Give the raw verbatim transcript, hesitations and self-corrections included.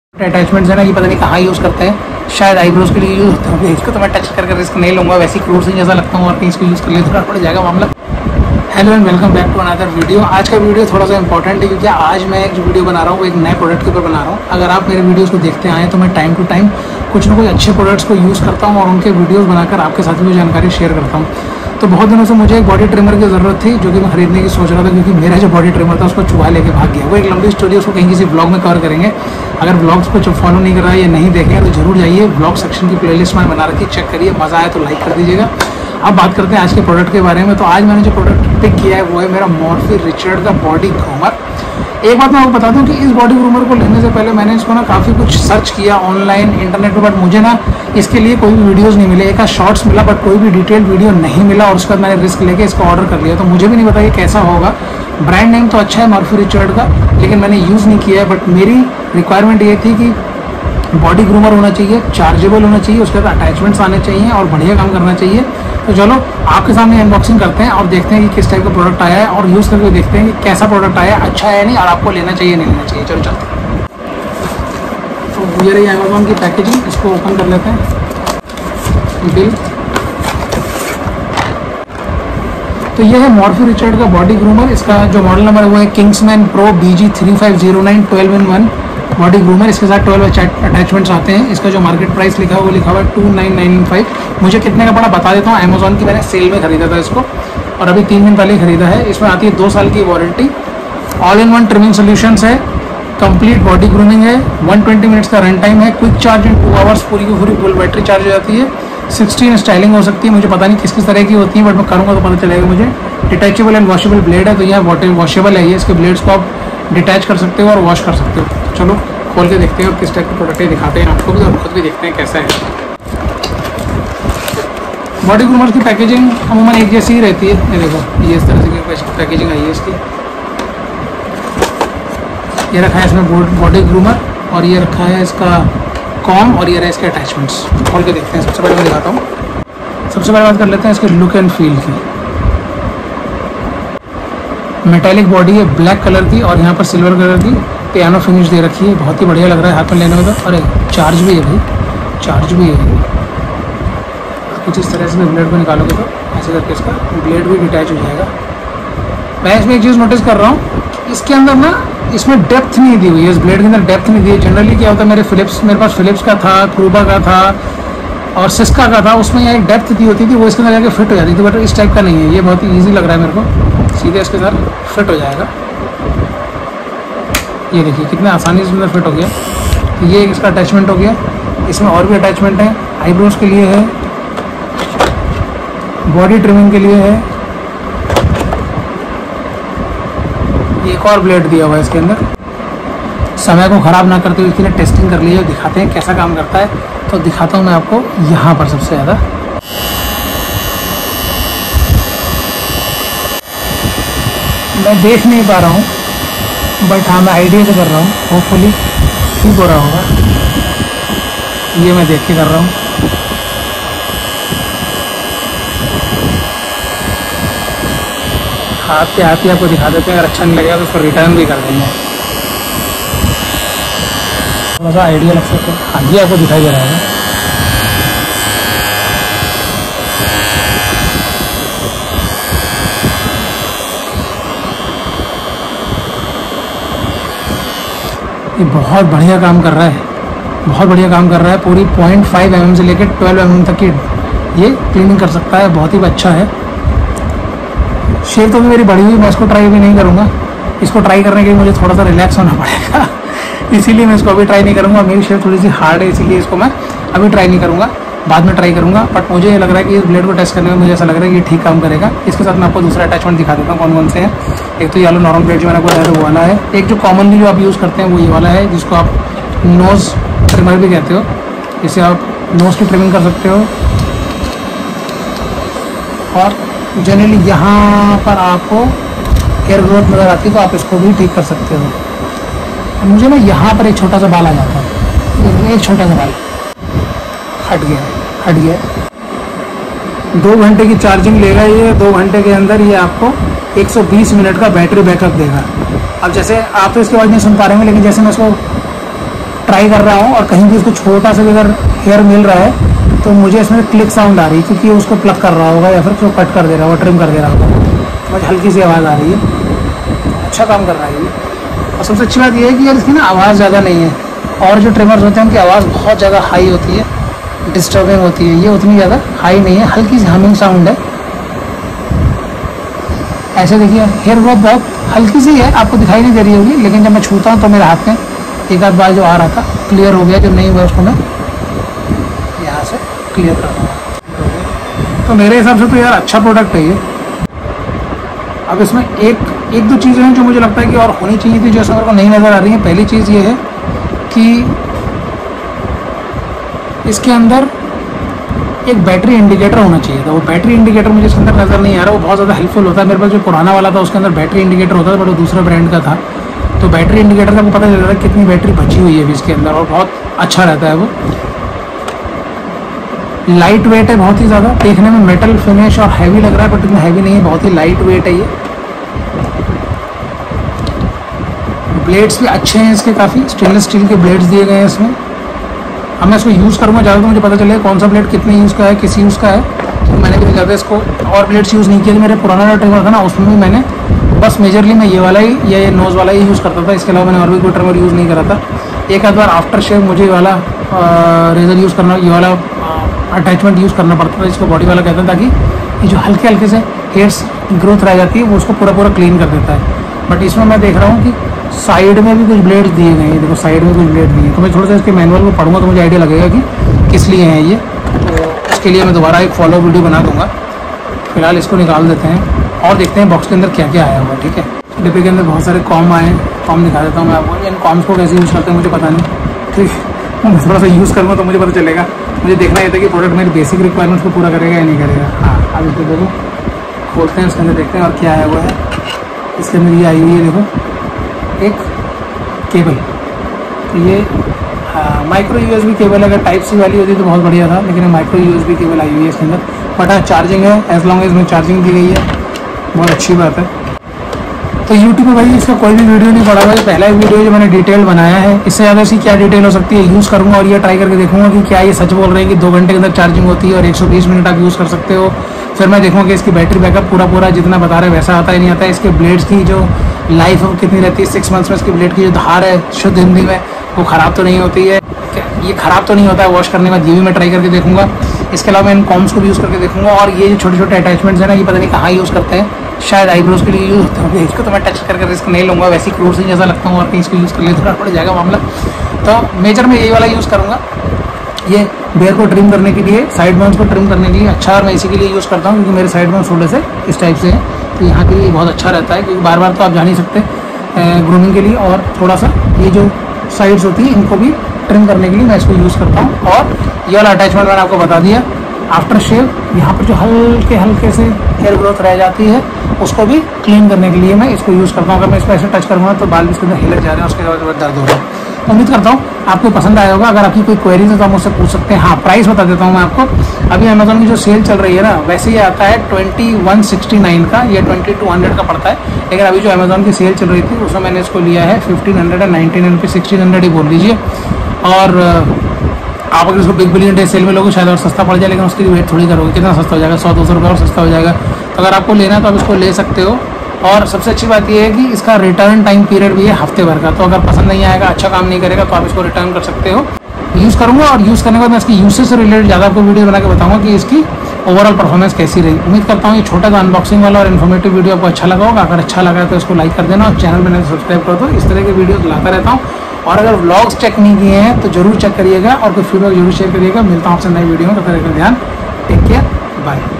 Attachments है ना, ये पता नहीं कहाँ यूज़ करते हैं, शायद आईब्रोज के लिए यूज़ होते हैं। इसको तो मैं टच करके रिस्क नहीं लूँगा, वैसे ही क्रूड से जैसा लगता हूँ और कहीं इसको यूज़ कर ले थोड़ा पड़ जाएगा मामला। Hello and welcome back to another video. आज का वीडियो थोड़ा सा इंपॉर्टेंट है क्योंकि आज मैं एक जो वीडियो बना रहा हूँ वो एक नए प्रोडक्ट के ऊपर बना रहा हूँ। अगर आप मेरे वीडियोस को देखते आए तो मैं टाइम टू टाइम कुछ ना कुछ अच्छे प्रोडक्ट्स को यूज़ करता हूँ और उनके वीडियोस बनाकर आपके साथ में जानकारी शेयर करता हूँ। तो बहुत दिनों से मुझे एक बॉडी ट्रिमर की ज़रूरत थी जो कि मैं खरीदने की सोच रहा था, क्योंकि मेरा जो बॉडी ट्रिमर था उसको चूहा लेके भाग गया। वो एक लंबी स्टोरी, उसको कहीं किसी ब्लॉग में कवर करेंगे। अगर ब्लॉग्स को जो फॉलो नहीं कर रहा है या नहीं देखें तो जरूर जाइए, ब्लॉग सेक्शन की प्लेलिस्ट में बना रखी, चेक करिए, मज़ा आए तो लाइक कर दीजिएगा। अब बात करते हैं आज के प्रोडक्ट के बारे में। तो आज मैंने जो प्रोडक्ट पिक किया है वो है मेरा मॉर्फी रिचर्ड का बॉडी ग्रूमर। एक बात मैं आपको बता दूं कि इस बॉडी ग्रूमर को लेने से पहले मैंने इसको ना काफ़ी कुछ सर्च किया ऑनलाइन इंटरनेट पर, बट मुझे ना इसके लिए कोई भी वीडियोस नहीं मिले। एक शॉर्ट्स मिला बट कोई भी डिटेल्ड वीडियो नहीं मिला और उसके बाद मैंने रिस्क लेके इसको ऑर्डर कर लिया। तो मुझे भी नहीं पता ये कैसा होगा। ब्रांड नेम तो अच्छा है मॉर्फी रिचर्ड का, लेकिन मैंने यूज़ नहीं किया है। बट मेरी रिक्वायरमेंट ये थी कि बॉडी ग्रूमर होना चाहिए, चार्जेबल होना चाहिए, उसके बाद अटैचमेंट्स आने चाहिए और बढ़िया काम करना चाहिए। तो चलो आपके सामने अनबॉक्सिंग करते हैं और देखते हैं कि किस टाइप का प्रोडक्ट आया है और यूज़ करके देखते हैं कि कैसा प्रोडक्ट आया है, अच्छा है नहीं और आपको लेना चाहिए नहीं लेना चाहिए। चलो चलते हैं। तो ये रही अमेज़ॉन की पैकेजिंग, इसको ओपन कर लेते हैं। बिल। तो ये है मॉर्फी रिचर्ड का बॉडी ग्रूमर। इसका जो मॉडल नंबर है वो है Kingsman pro B G three five zero nine twelve in one body groomer. इसके साथ ट्वेल्व अटैचमेंट्स आते हैं। इसका जो मार्केट प्राइस लिखा है वो लिखा हुआ है टू नाइन नाइन फाइव। मुझे कितने का पड़ा बता देता हूँ। अमेज़ॉन की मैंने सेल में खरीदा था इसको और अभी तीन दिन पहले खरीदा है। इसमें आती है दो साल की warranty, all in one trimming solutions है, कंप्लीट बॉडी ग्रूमिंग है, वन ट्वेंटी मिनट्स का रन टाइम है, quick charge in two hours, पूरी की पूरी फुल बैटरी चार्ज हो जाती है, सिक्सटीन स्टाइलिंग हो सकती है। मुझे पता नहीं किस किस तरह की होती है बट मैं करूँगा तो पता चलेगा मुझे। डिटैचेबल एंड वॉशेबल ब्लेड है, तो यह वॉशेबल है। ये इसके ब्लेड्स को आप डिटैच कर सकते हो और वॉश कर सकते हो। चलो खोल के देखते हैं और किस टाइप के प्रोडक्ट दिखाते हैं आपको भी और खुद भी देखते हैं कैसा है। बॉडी ग्रूमर की पैकेजिंग अमूमन एक जैसी ही रहती है। ये देखो, ये इस तरह से पैकेजिंग आई है इसकी। ये रखा है इसमें बॉडी ग्रूमर और ये रखा है इसका कॉम और ये रहा इसके अटैचमेंट्स। खोल के देखते हैं। सबसे पहले मैं दिखाता हूँ। सबसे पहले बात कर लेते हैं इसके लुक एंड फील की। मेटेलिक बॉडी है ब्लैक कलर की और यहाँ पर सिल्वर कलर की पियानो फिनिश दे रखी है। बहुत ही बढ़िया लग रहा है हाथ में लेने में तो। अरे चार्ज भी है भाई, चार्ज भी है। कुछ इस तरह से मैं ब्लेड को निकालोगे तो ऐसे करके इसका ब्लेड भी डिटैच हो जाएगा। मैं इसमें एक चीज़ नोटिस कर रहा हूँ, इसके अंदर ना इसमें डेप्थ नहीं दी हुई है। इस ब्लेड के अंदर डेप्थ नहीं दी है। जनरली क्या होता है, मेरे फिलिप्स मेरे पास फिलिप्स का था, क्रूबा का था और सिस्का का था, उसमें यहाँ एक डेप्थ दी होती थी, वो इसके अंदर जाके फिट हो जाती थी। बट इस टाइप का नहीं है। ये बहुत ही ईजी लग रहा है मेरे को, सीधे इसके साथ फिट हो जाएगा। ये देखिए कितने आसानी से अंदर फिट हो गया। तो ये इसका अटैचमेंट हो गया। इसमें और भी अटैचमेंट है, आईब्रोज के लिए है, बॉडी ट्रिमिंग के लिए है। एक और ब्लेड दिया हुआ है इसके अंदर। समय को ख़राब ना करते हुए इसके लिए टेस्टिंग कर ली है, दिखाते हैं कैसा काम करता है। तो दिखाता हूँ मैं आपको यहाँ पर सबसे ज़्यादा। मैं देख नहीं पा रहा हूँ बट हाँ मैं आइडिया से कर रहा हूँ, होपफुली ठीक हो रहा होगा। ये मैं देख के कर रहा हूँ। हाथ के हाथ ही आपको दिखा देते हैं। अगर अच्छा नहीं लगेगा तो उसको रिटर्न भी कर देंगे। थोड़ा सा आइडिया लग सकता है। हाँ ये आपको दिखाई दे रहा है। ये बहुत बढ़िया काम कर रहा है, बहुत बढ़िया काम कर रहा है। पूरी पॉइंट फाइव एम एम से लेकर ट्वेल्व एम एम तक की ये क्लीनिंग कर सकता है। बहुत ही अच्छा है। शेप तो भी मेरी बड़ी हुई, मैं इसको ट्राई भी नहीं करूँगा। इसको ट्राई करने के लिए मुझे थोड़ा सा रिलैक्स होना पड़ेगा, इसीलिए मैं इसको अभी ट्राई नहीं करूँगा। मेरी शेप थोड़ी सी हार्ड है, इसीलिए इसको मैं अभी ट्राई नहीं करूँगा, बाद में ट्राई करूँगा। बट मुझे ये लग रहा है कि इस ब्लेड को टेस्ट करने में मुझे ऐसा लग रहा है कि ये ठीक काम करेगा। इसके साथ मैं आपको दूसरा अटैचमेंट दिखा देता हूँ कौन कौन से हैं। एक तो ये वाला नॉर्मल ब्लेड जो मैंने आपको बताया वो वाला है। एक जो कॉमनली जो आप यूज़ करते हैं वो ये वाला है, जिसको आप नोज़ ट्रिमर भी कहते हो। इसे आप नोज़ की ट्रिमिंग कर सकते हो और जनरली यहाँ पर आपको हेयर ग्रोथ नज़र आती है तो आप इसको भी ठीक कर सकते हो। मुझे ना यहाँ पर एक छोटा सा बाल आ जाता है, एक छोटा सा बाल हट गया हट गया दो घंटे की चार्जिंग लेगा ये। दो घंटे के अंदर ये आपको एक सौ बीस मिनट का बैटरी बैकअप देगा। अब जैसे आप तो इसकी आवाज़ नहीं सुन पा रहे हैं, लेकिन जैसे मैं इसको ट्राई कर रहा हूँ और कहीं भी उसको छोटा सा भी अगर हेयर मिल रहा है तो मुझे इसमें क्लिक साउंड आ रही है, क्योंकि उसको प्लग कर रहा होगा या फिर उसको कट कर दे रहा होगा, ट्रिम कर दे रहा होगा। मुझे हल्की सी आवाज़ आ रही है, अच्छा काम कर रहा है ये। और सबसे अच्छी बात यह है कि यार इसकी ना आवाज़ ज़्यादा नहीं है, और जो ट्रिमर्स होते हैं उनकी आवाज़ बहुत ज़्यादा हाई होती है, डिस्टर्बिंग होती है। ये उतनी ज़्यादा हाई नहीं है, हल्की सी हमिंग साउंड है। ऐसे देखिए हेयर ग्रोथ बहुत हल्की सी है, आपको दिखाई नहीं दे रही होगी, लेकिन जब मैं छूता हूँ तो मेरे हाथ में एक आध बार जो आ रहा था क्लियर हो गया, जो नहीं हुआ उसको मैं यहाँ से क्लियर कर दूँगा। तो मेरे हिसाब से तो यार अच्छा प्रोडक्ट है ये। अब इसमें एक एक दो चीज़ें हैं जो मुझे लगता है कि और होनी चाहिए थी, जो मेरे को नहीं नज़र आ रही है। पहली चीज़ ये है कि इसके अंदर एक बैटरी इंडिकेटर होना चाहिए था। वो बैटरी इंडिकेटर मुझे इसके अंदर नज़र नहीं आ रहा। वो बहुत ज़्यादा हेल्पफुल होता है। मेरे पास जो पुराना वाला था उसके अंदर बैटरी इंडिकेटर होता था, बट वो दूसरे ब्रांड का था। तो बैटरी इंडिकेटर का आपको पता चल रहा है कितनी बैटरी बची हुई है अभी इसके अंदर, और बहुत अच्छा रहता है वो। लाइट वेट है बहुत ही ज़्यादा, देखने में मेटल फिनिश और हैवी लग रहा है, बट इतना हैवी नहीं है, बहुत ही लाइट वेट है ये। ब्लेड्स भी अच्छे हैं इसके, काफ़ी स्टेनलेस स्टील के ब्लेड्स दिए गए हैं इसमें। अब मैं इसको यूज़ करूँगा ज़्यादा तो मुझे पता चलेगा कौन सा ब्लेड कितने यूज़ का है, किस यूज़ का है। तो मैंने भी ज़्यादा इसको और ब्लेड्स यूज़ नहीं किया। मेरे पुराना जो ट्रिमर था ना उसमें भी मैंने बस मेजरली मैं ये वाला ही या ये नोज़ वाला ही यूज़ करता था। इसके अलावा मैंने और भी कोई ट्रिमर यूज़ नहीं करा था। एक आध बार आफ्टर शेव मुझे ये वाला रेजर यूज़ करना, ये वाला अटैचमेंट यूज़ करना पड़ता था, इसको बॉडी वाला कहते हैं, ताकि ये जो हल्के हल्के से हेयर्स ग्रोथ रह जाती है वो उसको पूरा पूरा क्लीन कर देता है। बट इसमें मैं देख रहा हूँ कि साइड में भी कुछ ब्लेड्स दिए गए हैं। देखो साइड में कुछ ब्लेड दिए हैं, तो मैं थोड़ा सा इसके मैनुअल को पढ़ूंगा तो मुझे आइडिया लगेगा कि किस लिए हैं ये। तो उसके लिए मैं दोबारा एक फॉलो वीडियो बना दूंगा। फिलहाल इसको निकाल देते हैं और देखते हैं बॉक्स के अंदर क्या क्या आया हुआ है। ठीक है, डिब्बे के अंदर बहुत सारे कॉम आए हैं, कॉम दिखा देता हूँ मैं आपको। इन कॉम्स को कैसे यूज़ करते हैं मुझे पता नहीं, ठीक है, मैं थोड़ा सा यूज़ करूँगा तो मुझे पता चलेगा। मुझे देखना ये था कि प्रोडक्ट मेरी बेसिक रिक्वायरमेंट्स को पूरा करेगा या नहीं करेगा। हाँ, अब इस डिब्बे को खोलते हैं, इसके अंदर देखते हैं और क्या आया हुआ है। इसके अंदर ये आई हुई है, देखो एक केबल। तो ये हाँ माइक्रो यूएसबी केबल, अगर टाइप सी वाली होती तो बहुत बढ़िया था, लेकिन माइक्रो यूएसबी केबल आई हुई है इसके अंदर। बट हाँ चार्जिंग है, एज लॉन्ग एज में चार्जिंग दी गई है, बहुत अच्छी बात है। तो यूट्यूब पे भाई इसका कोई भी वीडियो नहीं पड़ा भाई, पहला वीडियो जो मैंने डिटेल बनाया है। इससे ज़्यादा इसकी क्या डिटेल हो सकती है, यूज़ करूँगा और ये ट्राई करके देखूँगा कि क्या ये सच बोल रहे हैं कि दो घंटे के अंदर चार्जिंग होती है और एक सौ बीस मिनट आप यूज़ कर सकते हो। फिर मैं देखूँगा कि इसकी बैटरी बैकअप पूरा पूरा जितना बता रहे वैसा आता है नहीं आता है। इसके ब्लेड्स की जो लाइफ कितनी रहती है, सिक्स मंथ्स में इसकी ब्लेड की जो धार है शुद्ध हिंदी में वो ख़राब तो नहीं होती है, ये ख़राब तो नहीं होता है वॉश करने के बाद। ये भी मैं ट्राई करके देखूँगा। इसके अलावा मैं इन कॉम्स को भी यूज़ करके देखूँगा। और ये जो छोटे छोटे अटैचमेंट्स हैं ना, ये पता नहीं कहाँ यूज़ करते हैं, शायद आईब्रोज के लिए यूज़ होते होंगे। इसको तो मैं टच करके रिस्क नहीं लूँगा, वैसे क्रूर से जैसा लगता हूँ और कहीं इसको यूज़ कर लिए थोड़ा पड़ जाएगा मामला। तो मेजर में यही वाला यूज़ करूँगा, ये बेयर को ट्रिम करने के लिए, साइड बाउंस को ट्रिम करने के लिए अच्छा। और मैं इसी के लिए यूज़ करता हूँ क्योंकि मेरे साइड बाउंस थोड़े से इस टाइप से हैं, तो यहाँ के लिए बहुत अच्छा रहता है, क्योंकि बार बार तो आप जा नहीं सकते ग्रूमिंग के लिए। और थोड़ा सा ये जो साइड्स होती है इनको भी ट्रिम करने के लिए मैं इसको यूज़ करता हूँ। और ये वाला अटैचमेंट मैंने आपको बता दिया, आफ्टर शेव यहाँ पर जो हल्के हल्के से हेयर ग्रोथ रह जाती है उसको भी क्लीन करने के लिए मैं इसको यूज़ करता हूँ। अगर मैं इसको ऐसे टच करूँगा तो बाल भी इसके अंदर हिलक जा रहे हैं, उसके बाद दर्द हो रहा है। उम्मीद करता हूँ आपको पसंद आया होगा। अगर आपकी कोई क्वेरीज है तो आप मुझसे पूछ सकते हैं। हाँ, प्राइस बता देता हूँ मैं आपको। अभी अमेजोन की जो सेल चल रही है ना, वैसे ये आता है ट्वेंटी वन सिक्सटी नाइन का, या ट्वेंटी टू हंड्रेड का पड़ता है। लेकिन अभी जो अमेजोन की सेल चल रही थी उसमें मैंने इसको लिया है fifteen hundred and ninety nine पे, सिक्सटीन हंड्रेड ही बोल लीजिए। और आप अगर इसको बिग बिलियन डे सेल में लोगे शायद और सस्ता पड़ जाए, लेकिन उसके लिए वेट थोड़ी करोगे, कितना सस्ता हो जाएगा, सौ दो सौ रुपये और सस्ता हो जाएगा। तो अगर आपको लेना है तो आप इसको ले सकते हो। और सबसे अच्छी बात यह है कि इसका रिटर्न टाइम पीरियड भी है हफ्ते भर का। तो अगर पसंद नहीं आएगा, अच्छा काम नहीं करेगा, तो आप इसको रिटर्न कर सकते हो। यूज़ करूँगा और यूज़ करने के बाद मैं इसकी यूसेज से रिलेटेड ज़्यादा आपको वीडियो बना के बताऊँगा कि इसकी ओवरऑल परफॉर्मेंस कैसी रही। उम्मीद करता हूँ ये छोटा सा अनबॉक्सिंग वाला और इन्फॉर्मेटिव वीडियो आपको अच्छा लगा होगा। अगर अच्छा लगा तो इसको लाइक कर देना और चैनल में सब्सक्राइब कर दो। इस तरह के वीडियो लाता रहता हूँ। और अगर व्लॉग्स चेक नहीं किए हैं तो जरूर चेक करिएगा और कोई फीडबैक जरूर शेयर करिएगा। मिलता हूँ आपसे नई वीडियो में, तो फिर ध्यान, टेक केयर, बाय।